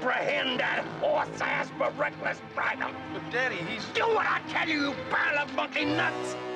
apprehend that horse-ass for reckless driving. But, Daddy, he's... Do what I tell you, you pile of monkey nuts!